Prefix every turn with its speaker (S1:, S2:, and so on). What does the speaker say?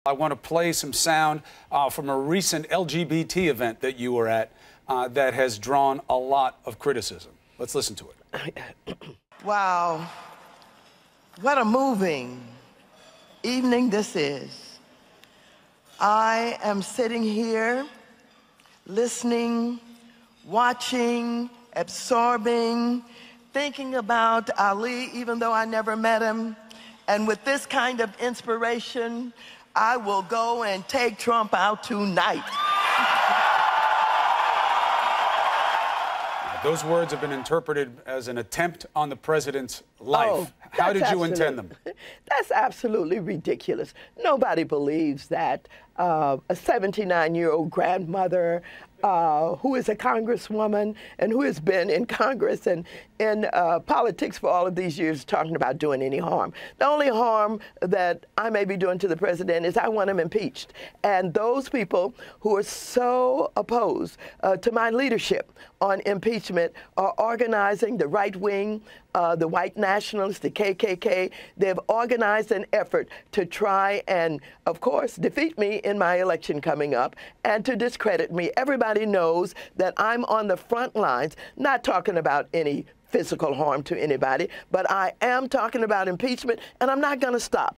S1: I want to play some sound from a recent LGBT event that you were at that has drawn a lot of criticism. Let's listen to it.
S2: Wow, what a moving evening this is. I am sitting here listening, watching, absorbing, thinking about Ali, even though I never met him. And with this kind of inspiration, I will go and take Trump out tonight.
S1: Those words have been interpreted as an attempt on the president's life.
S3: Oh,
S1: how did you intend them?
S3: That's absolutely ridiculous. Nobody believes that a 79-year-old grandmother who is a congresswoman and who has been in Congress and in politics for all of these years talking about doing any harm. The only harm that I may be doing to the president is I want him impeached. And those people who are so opposed to my leadership on impeachment are organizing the right wing, the white nationalists, the KKK. They've organized an effort to try and, of course, defeat me in my election coming up and to discredit me. Everybody knows that I'm on the front lines, not talking about any physical harm to anybody, but I am talking about impeachment, and I'm not going to stop.